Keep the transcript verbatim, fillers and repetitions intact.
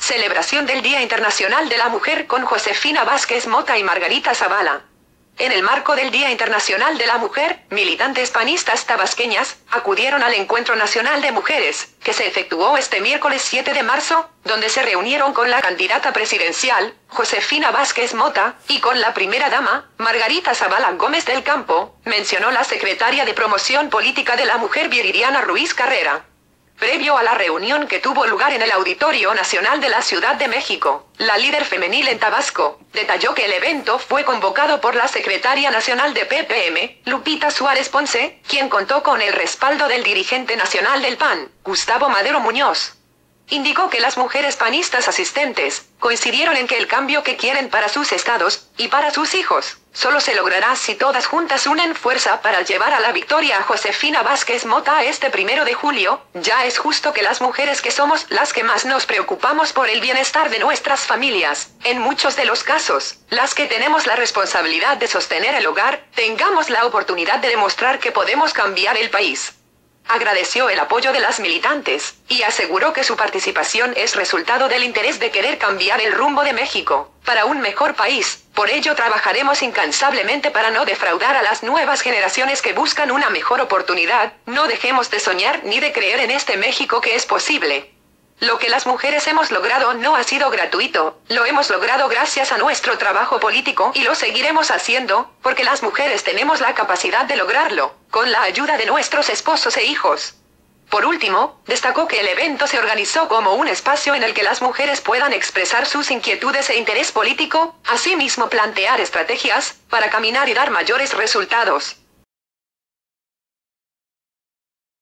Celebración del Día Internacional de la Mujer con Josefina Vázquez Mota y Margarita Zavala. En el marco del Día Internacional de la Mujer, militantes panistas tabasqueñas acudieron al Encuentro Nacional de Mujeres, que se efectuó este miércoles siete de marzo, donde se reunieron con la candidata presidencial, Josefina Vázquez Mota, y con la primera dama, Margarita Zavala Gómez del Campo, mencionó la secretaria de Promoción Política de la Mujer Viridiana Ruiz Carrera. Previo a la reunión que tuvo lugar en el Auditorio Nacional de la Ciudad de México, la líder femenil en Tabasco detalló que el evento fue convocado por la secretaria nacional de P P M, Lupita Suárez Ponce, quien contó con el respaldo del dirigente nacional del P A N, Gustavo Madero Muñoz. Indicó que las mujeres panistas asistentes coincidieron en que el cambio que quieren para sus estados y para sus hijos solo se logrará si todas juntas unen fuerza para llevar a la victoria a Josefina Vázquez Mota este primero de julio. Ya es justo que las mujeres, que somos las que más nos preocupamos por el bienestar de nuestras familias, en muchos de los casos, las que tenemos la responsabilidad de sostener el hogar, tengamos la oportunidad de demostrar que podemos cambiar el país. Agradeció el apoyo de las militantes, y aseguró que su participación es resultado del interés de querer cambiar el rumbo de México, para un mejor país. Por ello trabajaremos incansablemente para no defraudar a las nuevas generaciones que buscan una mejor oportunidad. No dejemos de soñar ni de creer en este México que es posible. Lo que las mujeres hemos logrado no ha sido gratuito, lo hemos logrado gracias a nuestro trabajo político y lo seguiremos haciendo, porque las mujeres tenemos la capacidad de lograrlo, con la ayuda de nuestros esposos e hijos. Por último, destacó que el evento se organizó como un espacio en el que las mujeres puedan expresar sus inquietudes e interés político, asimismo plantear estrategias para caminar y dar mayores resultados.